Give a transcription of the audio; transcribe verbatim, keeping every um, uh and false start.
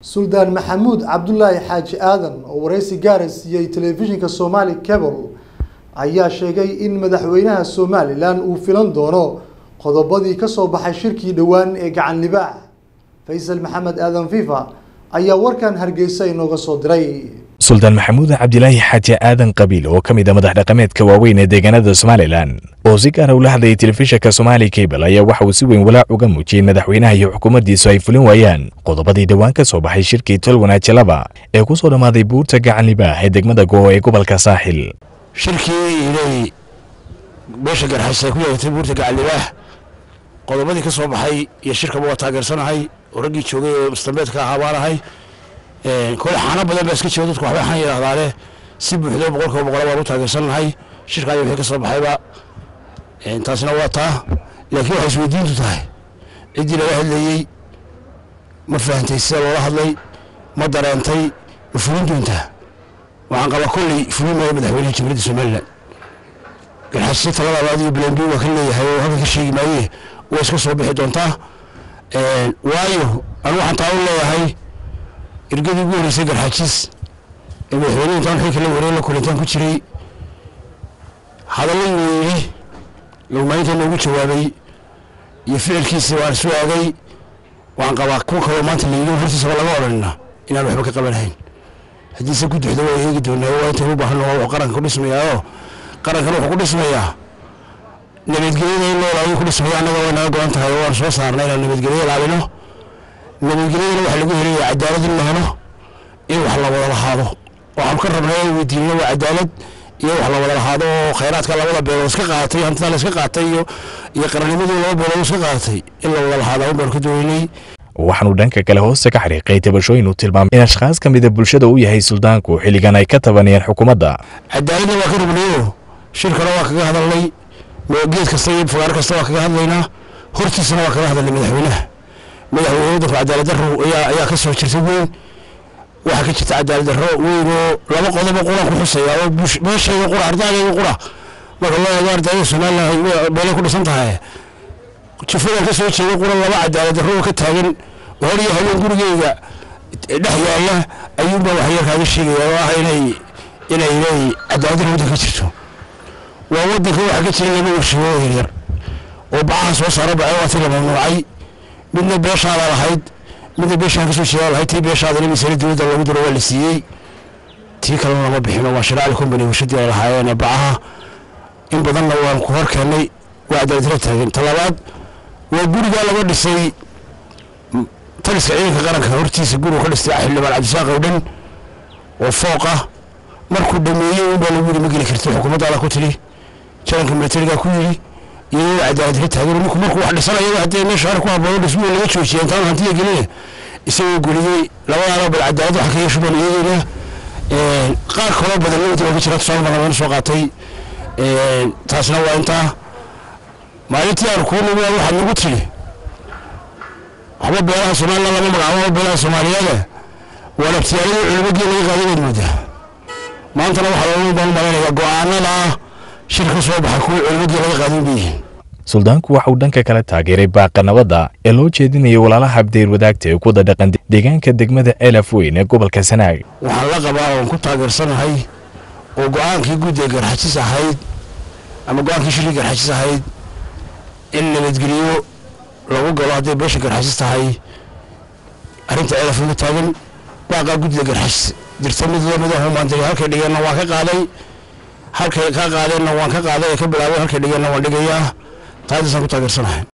سلطان محمود عبد الله حاج آدم ورئيس جارس يي تلفزيون كصومالي كابل ayaa sheegay in madaxweynaha Soomaaliland uu filan doono qodobadii ka soo baxay shirkii dhawaan ee gacan libaax Faisal Maxamed Aadan FIFA ayaa warkan Hargeysa inooga soo diray سلطان محمود عبد الله حاج آدم قبيل oo kamid ah madax dhaqameedka waaweyn ee deegaanada Soomaaliland oo si gaar ah u la hadlay telefishinka Somali Cable ayaa waxa uu si weyn walaac uga muujiyay madaxweynaha iyo xukuumaddiisu ay fulin waayaan qodobadii dhawaan ka soo baxay shirkii Tolwana Jalaba ee ku soo dhamaaday buurta gacan libaax ee degmada Go'o ee gobolka Saaxil shirkii ilay beesha garxaysa ku yeelatay buurta gacan libaax qodobadii ka soo baxay iyo shirka waa taageersanahay oo ragii joogay oo istameedka ahaanahay ee koox xana badan baa iska jooga dadku waxba xan yiraahdaane si buuxdo boqolkiiba boqol waa u taageersanahay shirka ay wixii ka soo baxayba ee taasina waa taa laakiin waxa isweydiintu tahay cidii laga hadlayay ma fahantay sida loo hadlay ma dareentay ma fulin doontaa waxaan qaba kulli fulin ma madaxweynaha Jamhuuriyadda Soomaaliland garxashay talada labaad blend waa kan leeyahay oo halka ka sheegi maayay way iska soo bixi doontaa ee waayo anu waxaan taa u leeyahay irgadi ugu horeysay garxajis ee madaxweynaha intaan xilka la wareeyay kulantaan ku jiray hadalladii lugmaynta loogu jawaabay iyo ficilkiisa waa soo aagay waan qabaa ku kala maanta leeyahay hortiisa laga oranina inaan waxba ka qabanayn haddii se ku duxdo way eegi doonaa waa inta u baahan oo qaranka ku dhismayaa qaranka wuxuu ku dhismayaa nabadgelyada in loo laayo ku dhismayaa anaga waa naga go'an tahay oo soo saarnay inaan nabadgelyo ilaalino nabadgelyada waxa lagu helay cadaalad in la helo in wax la wada lahaado waxaan ka rabnaa in weydiino waa cadaalad iyo wax la wada lahaado khayraadka labada beelood iska qaatay hantida la iska qaatay iyo iyo qarannimadii laba beelood iska qaatay in la wada lahaado baan ku doonaynay waxaanu dhanka kale hoose ka xariiqay tabashooyin uu tilmaamay in ashkhas kamid ah bulshada uu yahay suldaanku xilligan ay ka tabanayeen xukuumadda cadaaladna waa ka rabnayo shirkana waa kaga hadalnay geed kasta iyo fagaar kasta waa kaga hadlaynaa hortiisana waa kaga hadalnay madaxweynaha madaxweynaha cadaalad darro ayaa ayaa ka soo jirtay weyn waxa ka jirta cadaalad darro weyn oo laba qodob oo quraan ku xusaya oo meesheeda qura ardayga qura marka loo eego ardayda Soomaaliland beel ku dhisan tahay jifada ka soo jeedo qura laba cadaalad darro ka taagan hor iyo habeen gurigeyga dhex yaala ayuuba wax yar kaaga sheegaya waa inay inay inay cadaalad darro ka jirto waa wadanka waxa ka jira laba warshadood yar oo baahan soo saaro baa waa tii laba noocay midna beeshaada lahayd midna beeshaan ka soo jeedo lahayd tii beeshaada in miisaan dawladda lagu diro waa la siiyay tii kale lama bixin waa shiraac company warshadii lahaayeen baaha in badan waan ku hor keenay waa cadaalad darro taagan talabaad waa guriga laga dhisay taliska ciidanka qaranka hortiisa guriga ka dhistay xildhibaan Cabdisaaq oo dhan oo fooqa markuu dhameeyay uu baa lagu yiri ma geli kartay xukuumadda la ku tiri jaranka militariga ku yiri iyo cadaalad darro taagan markuu markuu wax dhisanayo hadii meesha hore ku habboon dhismo laga joojiyay intaan hantiga gelin isagoo guriyay labada bal cadaalad waxa ka yeesho baniyada ee qaar kale badan oo uga jira Soomaaliland soo qaatay ee taasna waa inta maalintii aan ku nimo waxa lagu tiri waxba beelaha Soomaaliland lama magacaabo beelaha Soomaaliyeed wala tiyada culimada laga qaaday muddo maantana waxa loo baahan yahay go'aanada shirka soo baxay ku culimada laga qaaday biixin suldaanku waxa uu dhanka kale taageeray baaqa nabadda ee loo jeedinayo walaalaha Abdeer wadaagta ee ku dhaqan deegaanka degmada Elafweyn ee gobolka Sanaag waxaan la qabaa oo ku taageersanahay oo go'aankii guud ee garxajis ahayd ama go'aankii shirka garxajis ahayd in nabadgeliyo lagu galo hadii beesha garxajis tahay arinta Elafweyn taagan baaqa guud ee garxajis jirta mid loo madaxo maanta halka dhigana waa ka qaaday halka ka qaadayna waan ka qaaday ka bilaabay halka dhigana waan dhigayaa taadisan ku taageersanahay